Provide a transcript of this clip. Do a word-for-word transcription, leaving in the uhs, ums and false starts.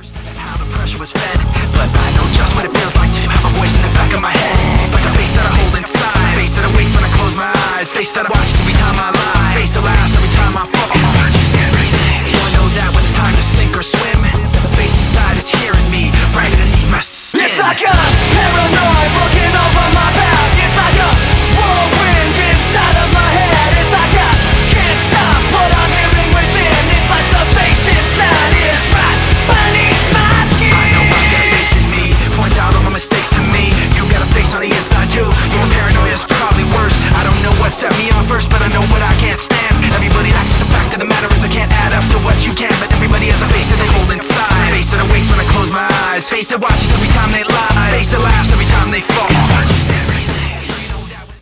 How the pressure was fed, but I know just what it feels like to have a voice in the back of my head, like a face that I hold inside, face that awakes when I close my eyes, face that I watch every time I lie, face that laughs every time I fall. So I know that when it's time to sink or swim, the face inside is hearing me right underneath my skin. It's like a paranoid looking over my back. It's like a whirlwind inside of my head. It's like I can't stop what I'm hearing within. It's like the face inside is right beneath my skin. I know I've got a face in me, points out all my mistakes to me. You got a face on the inside too, your paranoia is probably worse. I don't know what set me off first, but I know what I can't stand. Everybody acts like the fact of the matter is I can't add up to what you can, but everybody has a face that they hold inside, face that awakes when I close my eyes, face that watches every time they lie, face that laughs every time they fall.